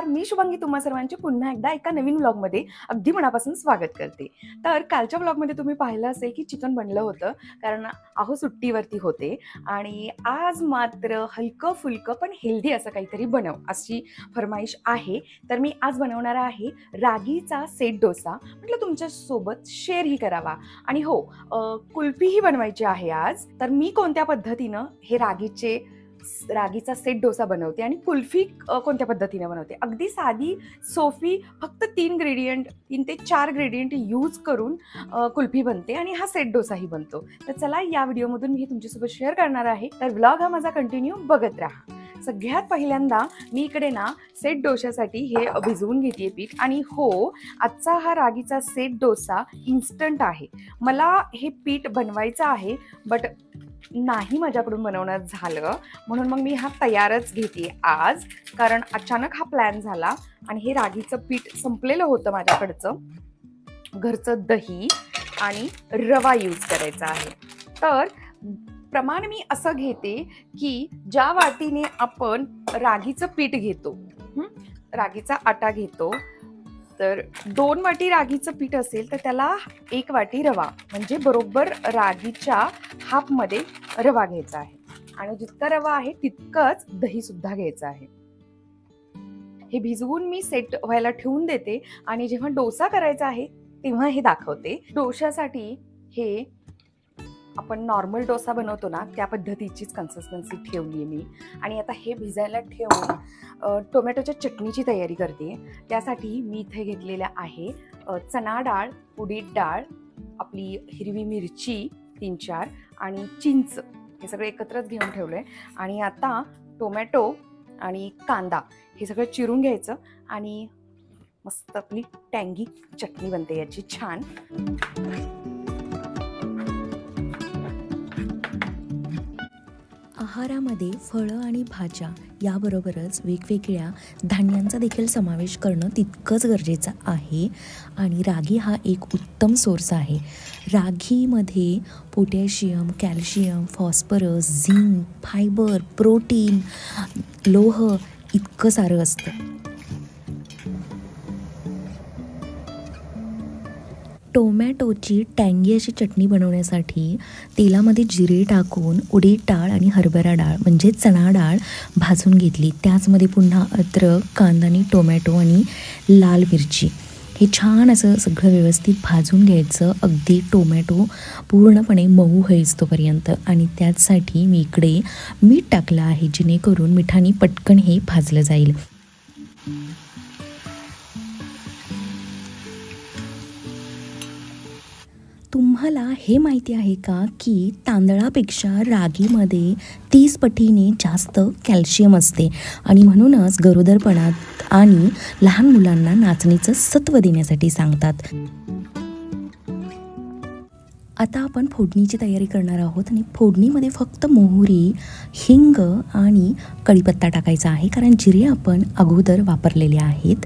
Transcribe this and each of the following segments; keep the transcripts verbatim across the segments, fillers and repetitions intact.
नमस्कार, मी शुभांगी तुम्हा सर्वांचे पुन्हा एकदा एका नवीन व्लॉगमध्ये अगदी मनापासून स्वागत करते। तर कालच्या व्लॉगमध्ये तुम्ही पाहिलं असेल की चिकन बनलं होतं, कारण अहो सुट्टीवरती होते आणि आज मात्र हलकं फुलकं पण हेल्दी असं काहीतरी बनव अशी फरमाईश आहे। तर मी आज बनवणार आहे रागीचा सेट डोसा। म्हटलं तुमच्यासोबत शेअरही करावा आणि हो कुल्फीही बनवायची आहे आज। तर मी कोणत्या पद्धतीनं हे रागीचे रागीचा सेट डोसा बनवते आणि कुल्फी कोणत्या पद्धतीने बनवते, अगदी साधी सोपी, फक्त तीन ग्रेडियंट तीन ते चार ग्रेडियंट यूज करून कुल्फी बनते आणि हा सेट डोसाही बनतो। तर चला या व्हिडिओमधून मी तुमच्यासोबत शेअर करणार आहे, तर व्लॉग हा माझा कंटिन्यू बघत राहा। सगळ्यात पहिल्यांदा मी इकडे ना सेट डोशासाठी हे भिजवून घेते पीठ। आणि हो, आजचा हा रागीचा सेट डोसा इन्स्टंट आहे। मला हे पीठ बनवायचं आहे बट नाही माझ्याकडून बनवणं झालं, म्हणून मग मी हा तयारच घेते आज, कारण अचानक हा प्लॅन झाला आणि हे रागीचं पीठ संपलेलं होतं माझ्याकडचं, घरचं दही आणि रवा यूज करायचा आहे। तर प्रमाण मी असं घेते की ज्या वाटीने आपण रागीचं पीठ घेतो, रागीचा आटा घेतो, तर दोन वाटी रागीचं पीठ असेल तर त्याला एक वाटी रवा, म्हणजे बरोबर रागीच्या हाफमध्ये रवा घ्यायचा आहे आणि जितका रवा आहे तितकंच दही सुद्धा घ्यायचं आहे। हे भिजवून मी सेट व्हायला ठेवून देते आणि जेव्हा डोसा करायचा आहे तेव्हा हे दाखवते। डोशासाठी हे आपण नॉर्मल डोसा बनवतो ना त्या पद्धतीचीच कन्सिस्टन्सी ठेवली आहे मी। आणि आता हे भिजायला ठेवून टोमॅटोच्या चटणीची तयारी करते। त्यासाठी मी इथे घेतलेल्या आहे चणा डाळ, उडीद डाळ, आपली हिरवी मिरची तीन चार आणि चिंच, हे सगळं एकत्रच घेऊन ठेवलं आहे। आणि आता टोमॅटो आणि कांदा हे सगळं चिरून घ्यायचं आणि मस्त आपली टँगी चटणी बनते याची छान। आहारामध्ये फळं आणि भाज्या याबरोबरच वेगवेगळ्या धान्यांचा देखील समावेश करणं तितकंच गरजेचं आहे आणि रागी हा एक उत्तम सोर्स आहे। रागीमध्ये potassium, calcium, phosphorus, zinc, fibre, protein, लोह इतकं सारं असतं। टोमॅटोची टँगी अशी चटणी बनवण्यासाठी तेलामध्ये जिरे टाकून उडीद डाळ आणि हरभरा डाळ म्हणजे चणा डाळ भाजून घेतली। त्याचमध्ये पुन्हा अद्रक, कांदा आणि टोमॅटो आणि लाल मिरची हे छान असं सगळं व्यवस्थित भाजून घ्यायचं, अगदी टोमॅटो पूर्णपणे मऊ होईस्तोपर्यंत। आणि त्याचसाठी मी इकडे मीठ टाकलं आहे, जेणेकरून मिठाने पटकन हे भाजलं जाईल। तुम्हाला हे माहिती आहे का की तांदळापेक्षा रागीमध्ये तीस पटीने जास्त कॅल्शियम असते आणि म्हणूनच गरोदरपणात आणि लहान मुलांना नाचणीचं सत्व देण्यासाठी सांगतात। आता आपण फोडणीची तयारी करणार आहोत आणि फोडणीमध्ये फक्त मोहरी, हिंग आणि कढीपत्ता टाकायचा आहे, कारण जिरे आपण अगोदर वापरलेले आहेत।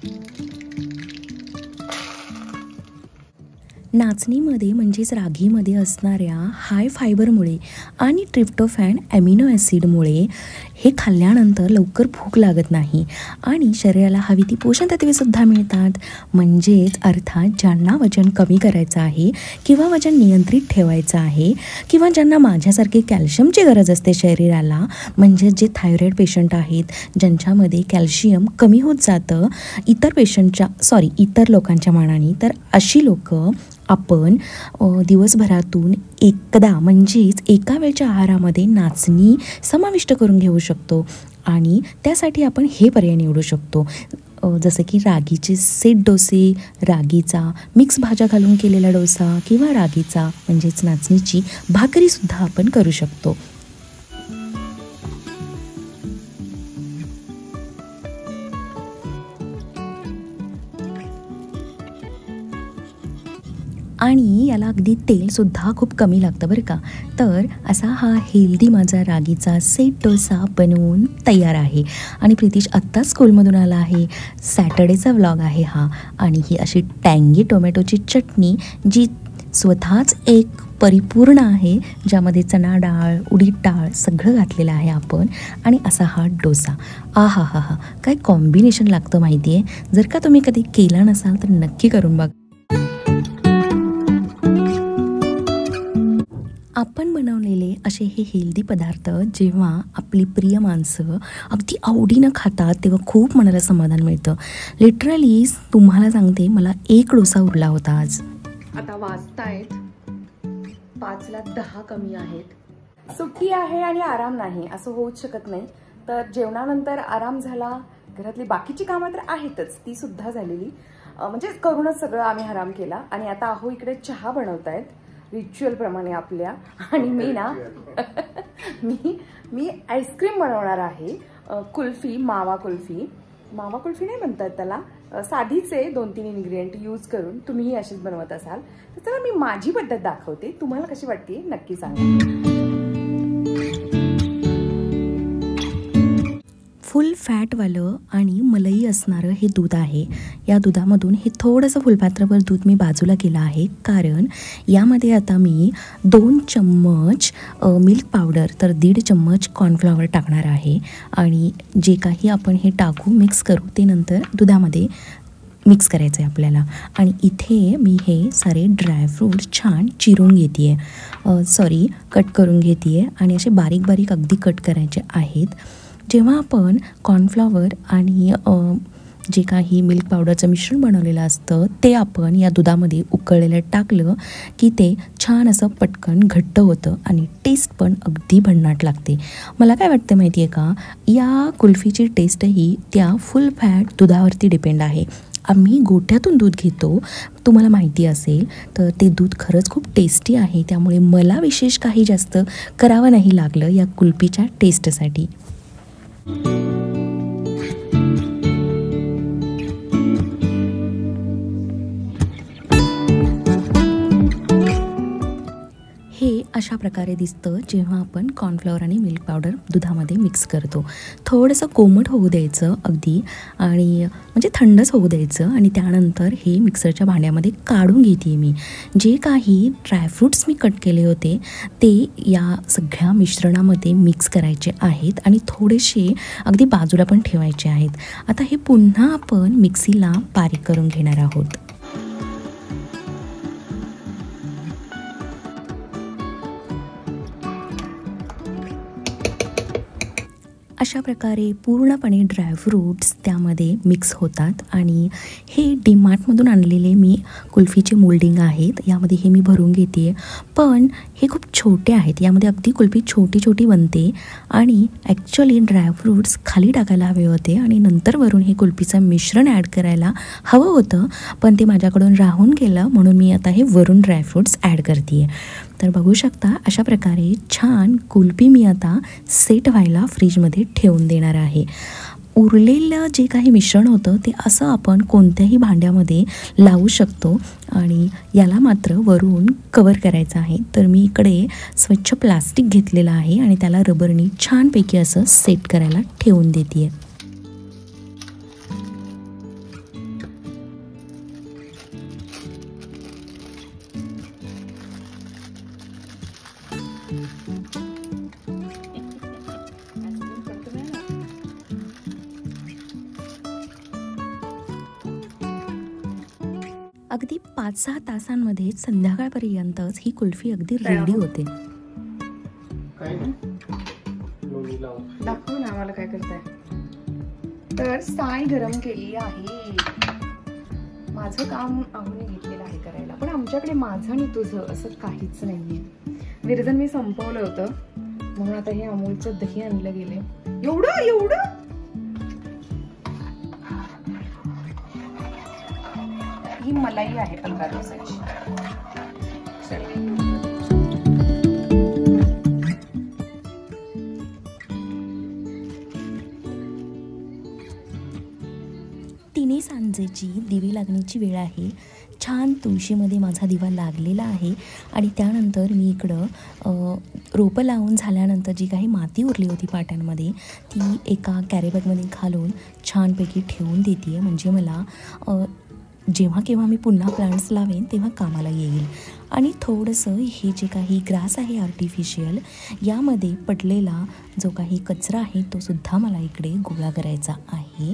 नाचणीमध्ये म्हणजेच रागीमध्ये असणाऱ्या हाय फायबरमुळे आणि ट्रिप्टोफॅन ॲमिनो ॲसिडमुळे हे खाल्ल्यानंतर लवकर भूक लागत नाही आणि शरीराला हवी ती पोषण तत्वेसुद्धा मिळतात। म्हणजेच अर्थात ज्यांना वजन कमी करायचं आहे किंवा वजन नियंत्रित ठेवायचं आहे किंवा ज्यांना माझ्यासारखे कॅल्शियमची गरज असते शरीराला, म्हणजे जे थायरॉईड पेशंट आहेत, ज्यांच्यामध्ये कॅल्शियम कमी होत जातं इतर पेशंटच्या सॉरी इतर लोकांच्या मानाने, तर अशी लोकं आपण दिवसभरातून एकदा म्हणजेच एका वेळच्या आहारामध्ये नाचणी समाविष्ट करून घेऊ शकतो आणि त्यासाठी आपण हे पर्याय निवडू शकतो, जसं की रागीचे सेट डोसे, रागीचा मिक्स भाज्या घालून केलेला डोसा किंवा रागीचा म्हणजेच नाचणीची भाकरीसुद्धा आपण करू शकतो। आणि याला अगदी तेलसुद्धा खूप कमी लागतं बरं का। तर असा हा हेल्दी माझा रागीचा सेट डोसा बनवून तयार आहे आणि प्रितीश आत्ताच स्कूलमधून आला आहे। सॅटर्डेचा व्लॉग आहे हा आणि ही अशी टँगी टोमॅटोची चटणी जी स्वतःच एक परिपूर्ण आहे, ज्यामध्ये चणा डाळ, उडीद डाळ सगळं घातलेलं आहे आपण. आणि असा हा डोसा, आ हा हा हा काय कॉम्बिनेशन लागतं माहिती आहे. जर का तुम्ही कधी केला नसाल तर नक्की करून बघा. आपण बनवलेले असे हे हेल्दी पदार्थ जेव्हा आपली प्रिय माणसं अगदी आवडीनं खातात तेव्हा खूप मनाला समाधान मिळतं. लिटरली तुम्हाला सांगते, मला एक डोसा उरला होता आज. आता वाजतायत पाचला दहा कमी आहेत. सुट्टी आहे आणि आराम नाही असं होऊच शकत नाही. तर जेवणानंतर आराम झाला. घरातली बाकीची कामं तर आहेतच, ती सुद्धा झालेली, म्हणजे करूनच सगळं आम्ही आराम केला. आणि आता अहो इकडे चहा बनवतायत रिच्युअल प्रमाणे आपल्या. आणि मी ना मी मी आईस्क्रीम बनवणार आहे. कुल्फी, मावा कुल्फी. मावा कुल्फी नाही म्हणतात त्याला, साधीच आहे, दोन तीन इन्ग्रेडियंट यूज करून. तुम्हीही अशीच बनवत असाल तर चला मी माझी पद्धत दाखवते. तुम्हाला कशी वाटते नक्की सांगा. फुल फॅटवालं आणि मलई असणारं हे दूध आहे. या दुधामधून हे थोडंसं फुलपात्रभर दूध मी बाजूला केलं आहे, कारण यामध्ये आता मी दोन चम्मच मिल्क पावडर तर दीड चम्मच कॉर्नफ्लॉवर टाकणार आहे. आणि जे काही आपण हे टाकू, मिक्स करू, ते नंतर दुधामध्ये मिक्स करायचं आहे आपल्याला. आणि इथे मी हे सारे ड्रायफ्रूट्स छान चिरून घेते आहे, सॉरी कट करून घेते आहे. आणि असे बारीक बारीक अगदी कट करायचे आहेत. जेव्हा आपण कॉर्नफ्लॉवर आणि जे काही मिल्क पावडरचं मिश्रण बनवलेलं असतं ते आपण या दुधामध्ये उकळलेलं टाकलं की ते छान असं पटकन घट्ट होतं आणि टेस्ट पण अगदी भन्नाट लागते. मला काय वाटतं माहिती आहे का, या कुल्फीची टेस्टही त्या फुल फॅट दुधावरती डिपेंड आहे. आम्ही गोठ्यातून दूध घेतो, तुम्हाला माहिती असेल तर ते दूध खरंच खूप टेस्टी आहे. त्यामुळे मला विशेष काही जास्त करावं नाही लागलं या कुल्फीच्या टेस्टसाठी. हे अशा प्रकारे दिसतं जेव्हा आपण कॉर्नफ्लॉवर आणि मिल्क पावडर दुधामध्ये मिक्स करतो. थोडंसं कोमट होऊ द्यायचं अगदी, आणि म्हणजे थंडच होऊ द्यायचं. आणि त्यानंतर हे मिक्सरच्या भांड्यामध्ये काढून घेते मी. जे काही ड्रायफ्रूट्स मी कट केले होते ते या सगळ्या मिश्रणामध्ये मिक्स करायचे आहेत आणि थोडेसे अगदी बाजूला पण ठेवायचे आहेत. आता हे पुन्हा आपण मिक्सीला बारीक करून घेणार आहोत. अशा प्रकारे पूर्णपणे ड्रायफ्रूट्स त्यामध्ये मिक्स होतात. आणि हे डीमार्टमधून आणलेले मी कुल्फीचे मोल्डिंग आहेत, यामध्ये हे मी भरून घेते आहे. पण हे खूप छोटे आहेत, यामध्ये अगदी कुल्फी छोटी छोटी बनते. आणि ॲक्च्युअली ड्रायफ्रूट्स खाली टाकायला हवे होते आणि नंतर वरून हे कुल्फीचं मिश्रण ॲड करायला हवं होतं, पण ते माझ्याकडून राहून गेलं, म्हणून मी आता हे वरून ड्रायफ्रूट्स ॲड करते आहे. तर बघू शकता अशा प्रकारे छान कुल्फी मी आता सेट व्हायला फ्रीजमध्ये ठेवून देणार आहे. उरलेलं जे काही मिश्रण होतं ते असं आपण कोणत्याही भांड्यामध्ये लावू शकतो आणि याला मात्र वरून कवर करायचं आहे. तर मी इकडे स्वच्छ प्लास्टिक घेतलेलं आहे आणि त्याला रबरनी छानपैकी असं सेट करायला ठेवून देते आहे. अगदी पाच सहा तासांमध्ये संध्याकाळपर्यंतच ही कुल्फी अगदी रेडी होते. दाखवू ना मला काय करताय. तर साय गरम केली आहे. माझं काम आम्ही घेतलेलं आहे करायला, पण आमच्याकडे माझं आणि तुझं असं काहीच नाहीये. विरजन मी संपवलं होतं म्हणून आता हे अमूलचं दही आणलं गेले. एवढं एवढं ही मलाई आहे पंधरा दिवसाची. तिन्ही सांजेची दिवी लागण्याची वेळ आहे. छान तुळशीमध्ये माझा दिवा लागलेला आहे आणि त्यानंतर मी इकडं रोपं लावून झाल्यानंतर जी काही माती उरली होती पाट्यांमध्ये ती एका कॅरीबॅगमध्ये घालून छानपैकी ठेवून देते आहे. म्हणजे मला जेव्हा केव्हा मी पुन्हा प्लांट्स लावेन तेव्हा कामाला येईल. आणि थोडंसं हे जे काही ग्रास आहे आर्टिफिशियल, यामध्ये पडलेला जो काही कचरा आहे तो सुद्धा मला इकडे गोळा करायचा आहे.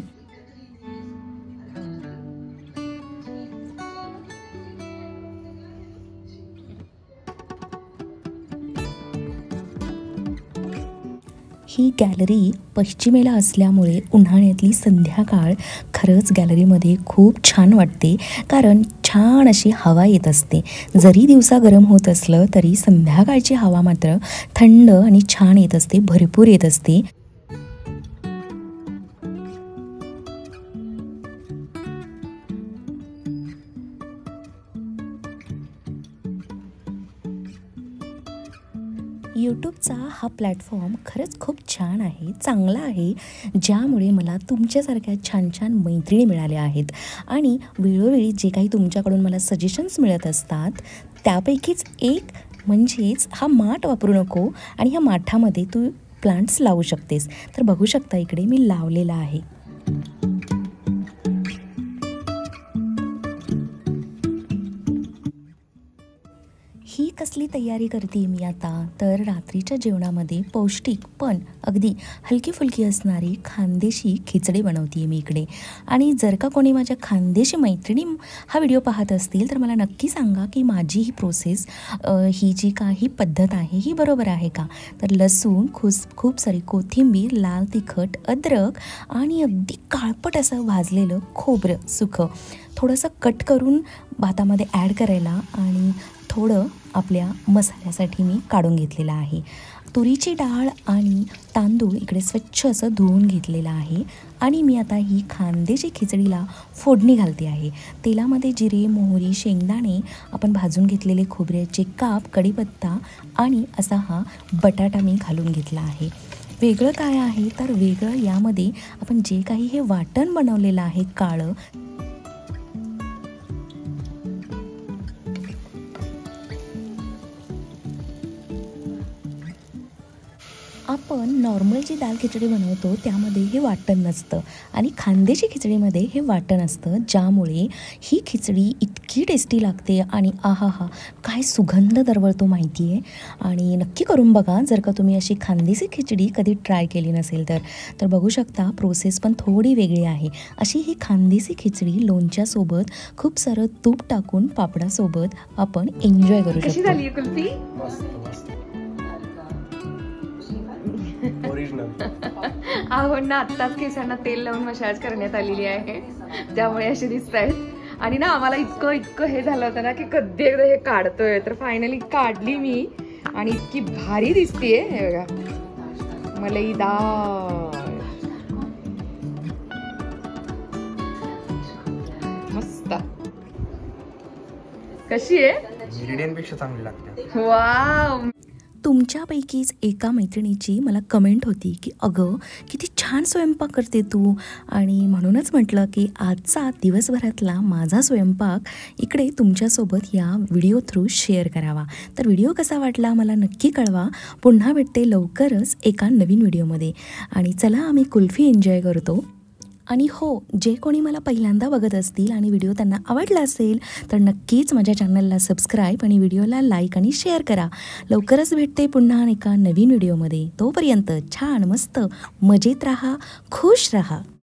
ही गॅलरी पश्चिमेला असल्यामुळे उन्हाळ्यातली संध्याकाळ खरंच गॅलरीमध्ये खूप छान वाटते, कारण छान अशी हवा येत असते. जरी दिवसा गरम होत असलं तरी संध्याकाळची हवा मात्र थंड आणि छान येत असते, भरपूर येत असते. यूट्यूबचा हा प्लॅटफॉर्म खरंच खूप छान आहे, चांगला आहे, ज्यामुळे मला तुमच्यासारख्या छान छान मैत्रिणी मिळाल्या आहेत. आणि वेळोवेळी जे काही तुमच्याकडून मला सजेशन्स मिळत असतात त्यापैकीच एक म्हणजेच हा माठ वापरू नको आणि ह्या माठामध्ये तू प्लांट्स लावू शकतेस. तर बघू शकता इकडे मी लावलेला आहे. ही कसली तयारी करते मी आता, तर रात्रीच्या जेवणामध्ये पौष्टिक पण अगदी हलकी फुलकी असणारी खानदेशी खिचडी बनवते मी इकडे. आणि जर का कोणी माझ्या खानदेशी मैत्रिणी हा व्हिडिओ पाहत असतील तर मला नक्की सांगा की माझी ही प्रोसेस, ही जी काही पद्धत आहे ही बरोबर आहे का. तर लसूण, खुस खूप सारी कोथिंबीर, लाल तिखट, अद्रक आणि अगदी काळपट असं भाजलेलं खोबरं सुकं थोडंसं कट करून भातामध्ये ॲड करायला आणि थोडं आपल्या मसाल्यासाठी मी काढून घेतलेलं आहे. तुरीची डाळ आणि तांदूळ इकडे स्वच्छ असं धुवून घेतलेलं आहे. आणि मी आता ही खानदेशी खिचडीला फोडणी घालते आहे. तेलामध्ये जिरे, मोहरी, शेंगदाणे, आपण भाजून घेतलेले खोबऱ्याचे काप, कढीपत्ता आणि असा हा बटाटा मी घालून घेतला आहे. वेगळं काय आहे तर वेगळं यामध्ये आपण जे काही हे वाटण बनवलेलं आहे काळं, आपण नॉर्मल जी दाल खिचडी बनवतो त्यामध्ये हे वाटण नसतं आणि खानदेशी खिचडीमध्ये हे वाटण असतं, ज्यामुळे ही खिचडी इतकी टेस्टी लागते आणि आहा हा काय सुगंध दरवळतो माहिती आहे. आणि नक्की करून बघा जर का तुम्ही अशी खानदेशी खिचडी कधी ट्राय केली नसेल तर. तर बघू शकता प्रोसेस पण थोडी वेगळी आहे. अशी ही खानदेशी खिचडी लोणच्यासोबत खूप सारं तूप टाकून पापडासोबत आपण एन्जॉय करू शकतो. कशी झाली कुल्फी? अहो ना, आत्ताच केसांना तेल लावून मसाज करण्यात आलेली आहे, त्यामुळे असे दिसत आहेत. आणि ना आम्हाला इतकं इतकं हे झालं होतं ना की कधी एकदा हे काढतोय, तर फायनली काढली मी आणि इतकी भारी दिसतीये. हे बघा, मलईदार मस्त. कशी आहे? बिर्याणीपेक्षा चांगली लागते. वाव. तुमच्यापैकीच एका मैत्रिणीची मला कमेंट होती की अगं किती छान स्वयंपाक करते तू, आणि म्हणूनच म्हटलं की आजचा दिवसभरातला माझा स्वयंपाक इकडे तुमच्यासोबत या व्हिडिओ थ्रू शेअर करावा. तर व्हिडिओ कसा वाटला मला नक्की कळवा. पुन्हा भेटते लवकरच एका नवीन व्हिडिओमध्ये. आणि चला आम्ही कुल्फी एन्जॉय करतो. आणि हो, जे कोणी मला पहिल्यांदा बघत असतील आणि व्हिडिओ त्यांना आवडला असेल तर नक्कीच माझ्या चॅनलला सबस्क्राईब आणि व्हिडिओला लाईक आणि शेअर करा. लवकरच भेटते पुन्हा एका नवीन व्हिडिओमध्ये. तोपर्यंत छान मस्त मजेत राहा, खुश राहा.